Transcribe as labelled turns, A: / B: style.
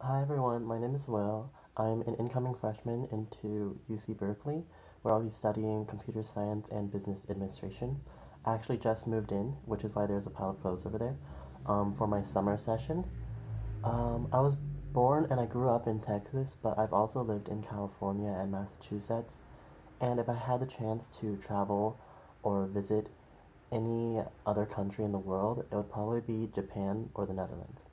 A: Hi everyone, my name is Will. I'm an incoming freshman into UC Berkeley, where I'll be studying computer science and business administration. I actually just moved in, which is why there's a pile of clothes over there, for my summer session. I was born and I grew up in Texas, but I've also lived in California and Massachusetts. And if I had the chance to travel or visit any other country in the world, it would probably be Japan or the Netherlands.